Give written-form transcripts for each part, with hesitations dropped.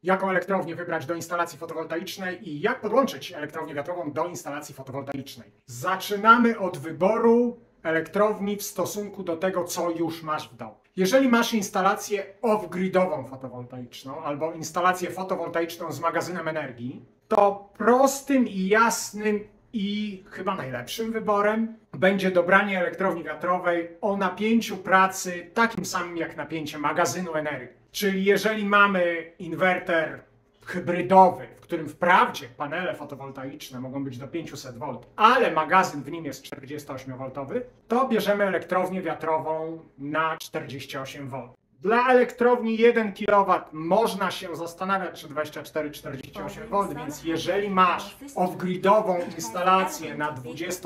jaką elektrownię wybrać do instalacji fotowoltaicznej i jak podłączyć elektrownię wiatrową do instalacji fotowoltaicznej. Zaczynamy od wyboru elektrowni w stosunku do tego, co już masz w domu. Jeżeli masz instalację off-gridową fotowoltaiczną albo instalację fotowoltaiczną z magazynem energii, to prostym i jasnym i chyba najlepszym wyborem będzie dobranie elektrowni wiatrowej o napięciu pracy takim samym jak napięcie magazynu energii. Czyli jeżeli mamy inwerter hybrydowy, w którym wprawdzie panele fotowoltaiczne mogą być do 500 V, ale magazyn w nim jest 48V, to bierzemy elektrownię wiatrową na 48 V. Dla elektrowni 1 kW można się zastanawiać, czy 24-48 V, więc jeżeli masz off-gridową instalację na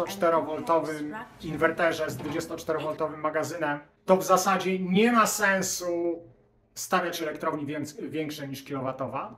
24V inwerterze z 24V magazynem, to w zasadzie nie ma sensu stawiać elektrowni większe niż kilowatowa.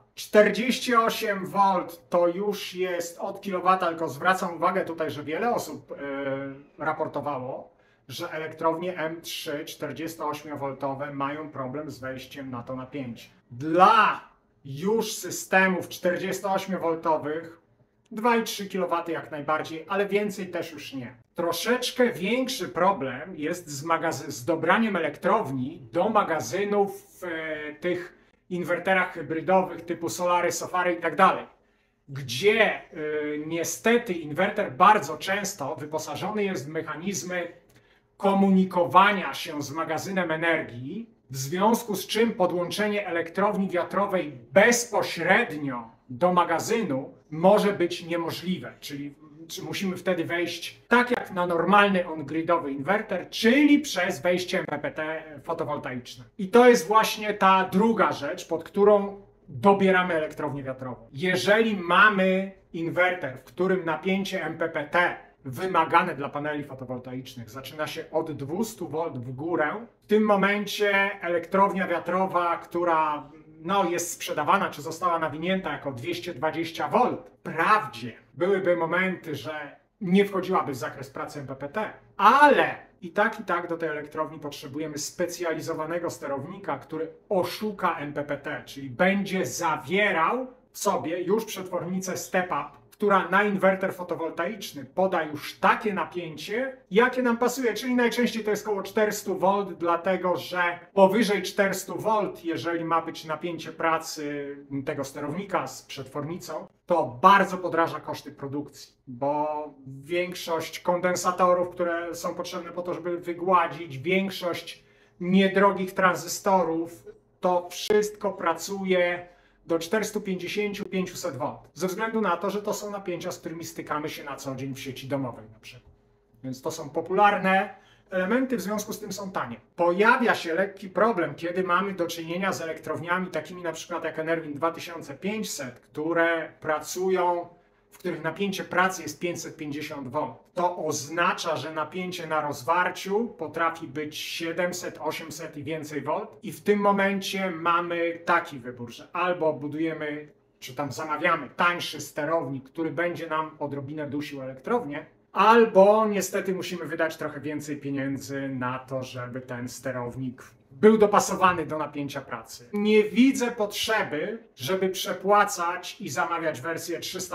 48 V to już jest od kilowata, tylko zwracam uwagę tutaj, że wiele osób raportowało, że elektrownie M3 48V mają problem z wejściem na to napięcie. Dla już systemów 48V 2,3 kW jak najbardziej, ale więcej też już nie. Troszeczkę większy problem jest z dobraniem elektrowni do magazynów w tych inwerterach hybrydowych typu Solary, Sofary i tak dalej, gdzie niestety inwerter bardzo często wyposażony jest w mechanizmy komunikowania się z magazynem energii, w związku z czym podłączenie elektrowni wiatrowej bezpośrednio do magazynu może być niemożliwe, czyli musimy wtedy wejść tak jak na normalny on-gridowy inwerter, czyli przez wejście MPPT fotowoltaiczne. I to jest właśnie ta druga rzecz, pod którą dobieramy elektrownię wiatrową. Jeżeli mamy inwerter, w którym napięcie MPPT wymagane dla paneli fotowoltaicznych zaczyna się od 200 V w górę, w tym momencie elektrownia wiatrowa, która jest sprzedawana, czy została nawinięta jako 220 V, wprawdzie byłyby momenty, że nie wchodziłaby w zakres pracy MPPT, ale i tak do tej elektrowni potrzebujemy specjalizowanego sterownika, który oszuka MPPT, czyli będzie zawierał w sobie już przetwornicę step-up, która na inwerter fotowoltaiczny poda już takie napięcie, jakie nam pasuje, czyli najczęściej to jest około 400 V, dlatego że powyżej 400 V, jeżeli ma być napięcie pracy tego sterownika z przetwornicą, to bardzo podraża koszty produkcji, bo większość kondensatorów, które są potrzebne po to, żeby wygładzić, większość niedrogich tranzystorów, to wszystko pracuje do 450-500 V, ze względu na to, że to są napięcia, z którymi stykamy się na co dzień w sieci domowej na przykład. Więc to są popularne elementy, w związku z tym są tanie. Pojawia się lekki problem, kiedy mamy do czynienia z elektrowniami takimi na przykład jak Enerwin 2500, które pracują, w których napięcie pracy jest 550 V. To oznacza, że napięcie na rozwarciu potrafi być 700, 800 i więcej V. I w tym momencie mamy taki wybór, że albo budujemy, czy tam zamawiamy tańszy sterownik, który będzie nam odrobinę dusił elektrownię, albo niestety musimy wydać trochę więcej pieniędzy na to, żeby ten sterownik był dopasowany do napięcia pracy. Nie widzę potrzeby, żeby przepłacać i zamawiać wersję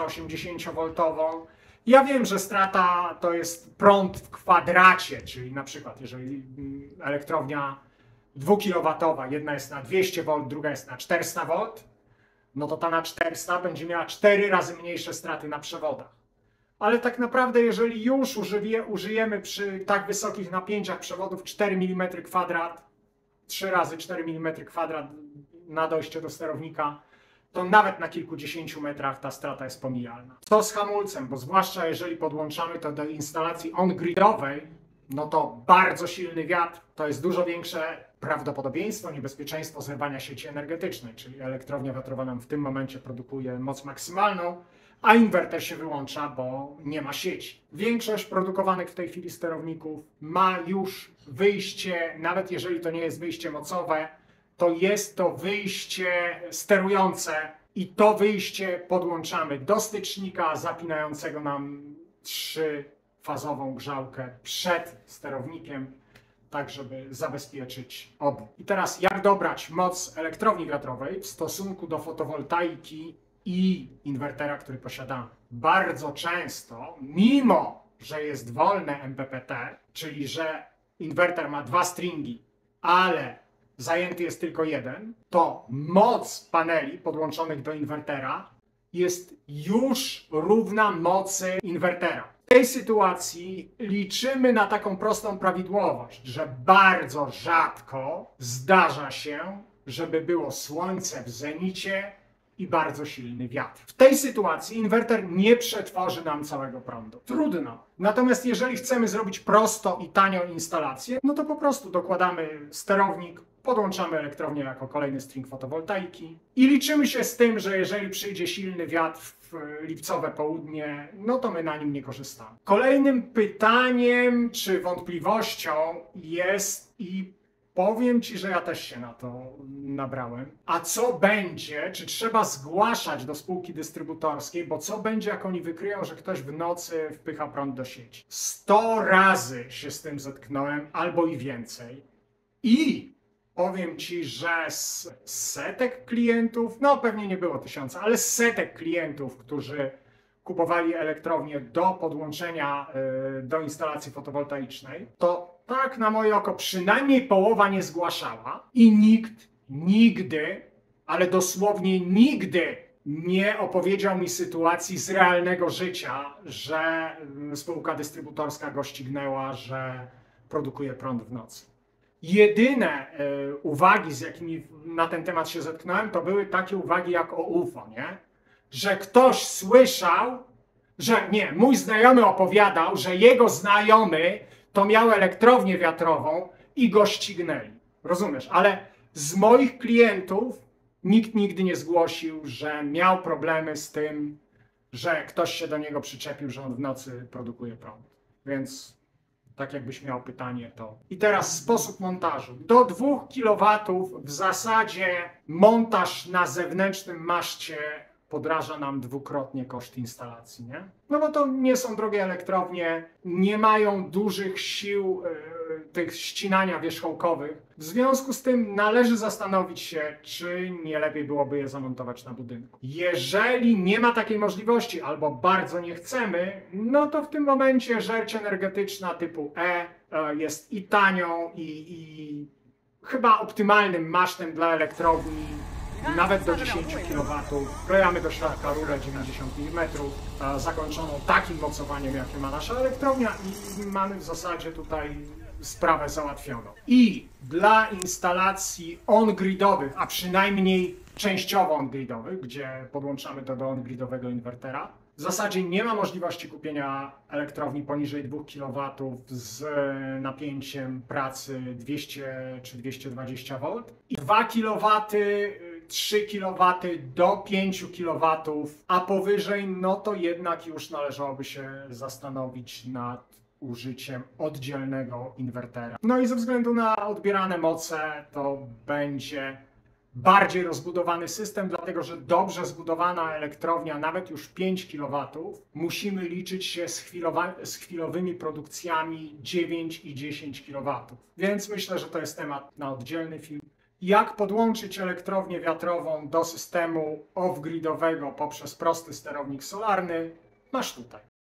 380V. Ja wiem, że strata to jest prąd w kwadracie, czyli na przykład jeżeli elektrownia 2 kW, jedna jest na 200V, druga jest na 400V, no to ta na 400 będzie miała 4 razy mniejsze straty na przewodach. Ale tak naprawdę, jeżeli już użyjemy przy tak wysokich napięciach przewodów 4 mm2, 3 razy 4 mm2 na dojście do sterownika, to nawet na kilkudziesięciu metrach ta strata jest pomijalna. Co z hamulcem? Bo zwłaszcza jeżeli podłączamy to do instalacji on-gridowej, no to bardzo silny wiatr to jest dużo większe prawdopodobieństwo, niebezpieczeństwo zerwania sieci energetycznej, czyli elektrownia wiatrowa nam w tym momencie produkuje moc maksymalną, a inwerter się wyłącza, bo nie ma sieci. Większość produkowanych w tej chwili sterowników ma już wyjście, nawet jeżeli to nie jest wyjście mocowe, to jest to wyjście sterujące i to wyjście podłączamy do stycznika zapinającego nam 3-fazową grzałkę przed sterownikiem. tak żeby zabezpieczyć obu. I teraz jak dobrać moc elektrowni wiatrowej w stosunku do fotowoltaiki i inwertera, który posiadamy? Bardzo często, mimo że jest wolne MPPT, czyli że inwerter ma 2 stringi, ale zajęty jest tylko jeden, to moc paneli podłączonych do inwertera jest już równa mocy inwertera. W tej sytuacji liczymy na taką prostą prawidłowość, że bardzo rzadko zdarza się, żeby było słońce w zenicie i bardzo silny wiatr. W tej sytuacji inwerter nie przetworzy nam całego prądu. Trudno. Natomiast jeżeli chcemy zrobić prosto i tanio instalację, no to po prostu dokładamy sterownik, podłączamy elektrownię jako kolejny string fotowoltaiki i liczymy się z tym, że jeżeli przyjdzie silny wiatr w lipcowe południe, no to my na nim nie korzystamy. Kolejnym pytaniem czy wątpliwością jest i powiem Ci, że ja też się na to nabrałem. A co będzie, czy trzeba zgłaszać do spółki dystrybutorskiej, bo co będzie, jak oni wykryją, że ktoś w nocy wpycha prąd do sieci? 100 razy się z tym zetknąłem, albo i więcej. I powiem Ci, że z setek klientów, no pewnie nie było 1000, ale z setek klientów, którzy kupowali elektrownię do podłączenia do instalacji fotowoltaicznej, to tak na moje oko przynajmniej połowa nie zgłaszała i nikt nigdy, ale dosłownie nigdy nie opowiedział mi sytuacji z realnego życia, że spółka dystrybutorska go ścignęła, że produkuje prąd w nocy. Jedyne uwagi, z jakimi na ten temat się zetknąłem, to były takie uwagi jak o UFO, nie? Że ktoś słyszał, że nie, mój znajomy opowiadał, że jego znajomy to miał elektrownię wiatrową i go ścignęli. Rozumiesz? Ale z moich klientów nikt nigdy nie zgłosił, że miał problemy z tym, że ktoś się do niego przyczepił, że on w nocy produkuje prąd. Więc tak jakbyś miał pytanie, to... I teraz sposób montażu. Do 2 kW w zasadzie montaż na zewnętrznym maszcie podraża nam dwukrotnie koszt instalacji, nie? No bo to nie są drogie elektrownie, nie mają dużych sił tych ścinania wierzchołkowych. W związku z tym należy zastanowić się, czy nie lepiej byłoby je zamontować na budynku. Jeżeli nie ma takiej możliwości albo bardzo nie chcemy, no to w tym momencie rzecz energetyczna typu jest i tanią i chyba optymalnym masztem dla elektrowni. Nawet do 10 kW, wklejamy do środka rurę 90 mm, zakończoną takim mocowaniem, jakie ma nasza elektrownia i mamy w zasadzie tutaj sprawę załatwioną. I dla instalacji on-gridowych, a przynajmniej częściowo on-gridowych, gdzie podłączamy to do on-gridowego inwertera, w zasadzie nie ma możliwości kupienia elektrowni poniżej 2 kW z napięciem pracy 200 czy 220 V i 2 kW, 3 kW do 5 kW, a powyżej, no to jednak już należałoby się zastanowić nad użyciem oddzielnego inwertera. No i ze względu na odbierane moce to będzie bardziej rozbudowany system, dlatego że dobrze zbudowana elektrownia, nawet już 5 kW, musimy liczyć się z chwilowymi produkcjami 9 i 10 kW. Więc myślę, że to jest temat na oddzielny film. Jak podłączyć elektrownię wiatrową do systemu off-gridowego poprzez prosty sterownik solarny, masz tutaj.